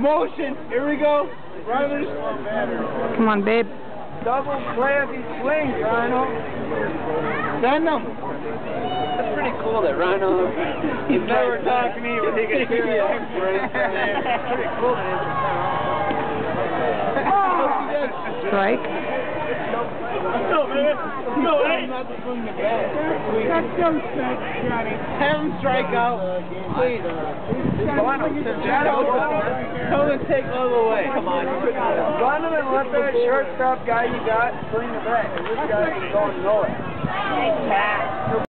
Motion. Here we go. Runners. Come on, babe. Double clammy swings, Rhino. Send them. That's pretty cool that Rhino. He's never talked to me, but he can hear it. It's pretty cool. Strike. Go, man. Go, hey. Have him strike out. Please. Come and take love away. Come on. Run him and let that shortstop guy you got bring it back. This guy's going nowhere.